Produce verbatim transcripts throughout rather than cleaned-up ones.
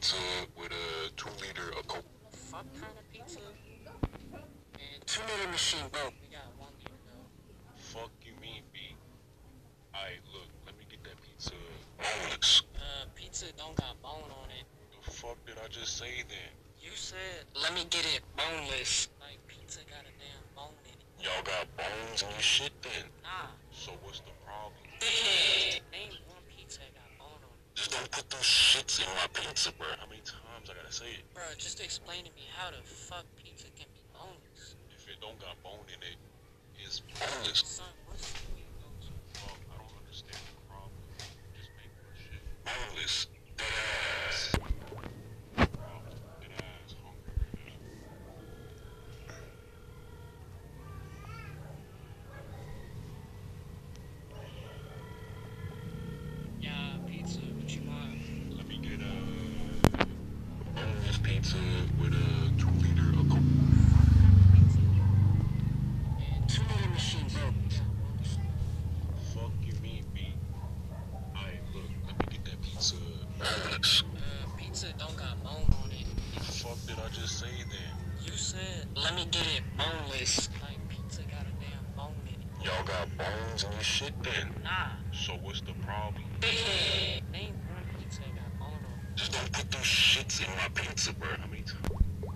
pizza with a two liter of Coke. Fuck kind of pizza? And two liter machine broke. We got one liter though. Fuck you mean, B? Alright, look, let me get that pizza boneless. Uh, pizza don't got bone on it. The fuck did I just say then? You said, let me get it boneless. Like, pizza got a damn bone in it. Y'all got bones in your shit then? Nah. So what's the problem? Name one pizza that got bone on it. Just don't put those shits in my pizza, bro. How many times I gotta say it? Bro, just explain to me how the fuck pizza can be boneless. If it don't got bone in it, it's boneless. Son, what's the way it goes? Um, I don't understand the problem. Just make more shit. Boneless. Dead ass. Bro, dead ass hungry right now. Yeah, pizza, what you want? Let me get a boneless pizza with a two liter of Coke. Pizza. And two liter machine broke. Fuck you mean, B? Alright, look, let me get that pizza boneless. Uh, pizza don't got bone on it. The fuck did I just say then? You said, let me get it boneless. Like, pizza got a damn bone in it. Y'all got bones in your shit then? Nah. So what's the problem? Name one pizza that got bone on it. Just don't put those shits in my pizza, bro. How many times?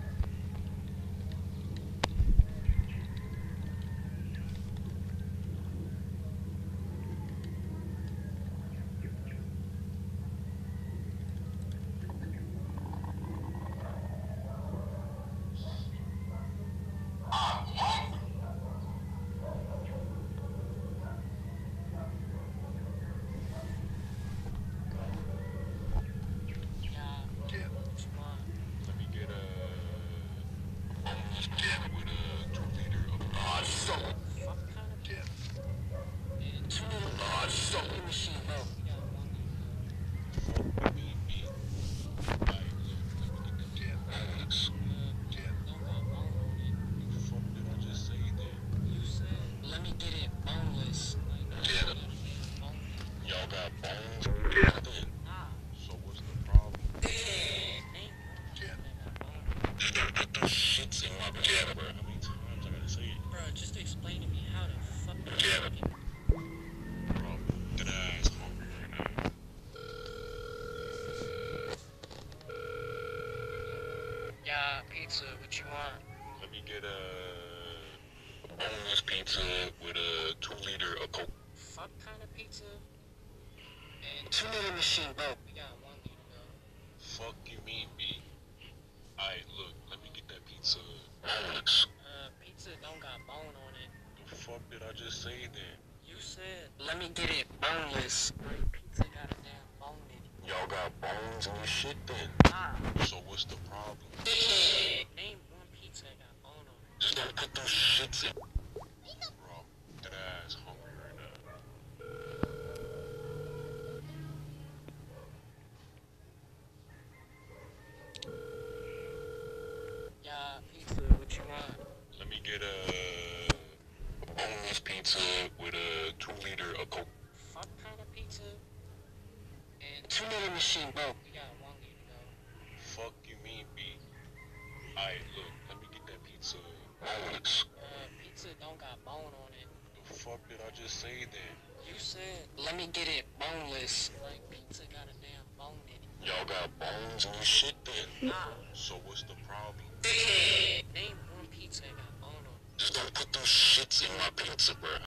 Yeah, what you want? Let me get a boneless pizza with a two liter of God so Fuck kind of pizza? And two liter God so machine broke. We got one liter. fuck you mean, B? Alright, look, let me get that pizza boneless. Uh, pizza don't got bone on it. The fuck did I just say then? You said, let me get it boneless. Like, pizza got a damn bone in it. Y'all got bones in your shit then? Nah. So what's the problem? Name one pizza that got bone on it. Just don't put those shits in my pizza, bro. How many times I gotta say it? Bro, just explain to me how the fuck Yeah. pizza can Bro, dead ass hungry right now. Yeah, pizza, what you want? Let me get a boneless pizza with a two liter of Coke. Fuck kind of pizza? And two liter machine broke. We got one liter though. Fuck you mean, B? Alright, look, let me get that pizza boneless. Uh, pizza don't got bone on it. The fuck did I just say then? You said, let me get it boneless. Like, pizza got a damn bone in it. Y'all got bones in your shit then? Nah. So what's the problem? Name one pizza that got bone on it. Just don't put those shits in. Bro, dead ass hungry right now. Yeah, pizza, what you want? Let me get a boneless pizza with a two liter of Coke. Fuck kind of pizza? And two liter machine broke. We got one liter though. Fuck you mean, B? Alright, look, let me get that pizza boneless. Uh, pizza don't got bone on it. The fuck did I just say then? You said, let me get it boneless. Like, pizza got a damn bone in it. Y'all got bones in your shit then? Nah. So what's the problem? Name one pizza that got bone on it. Just don't put those shits in my pizza, bro.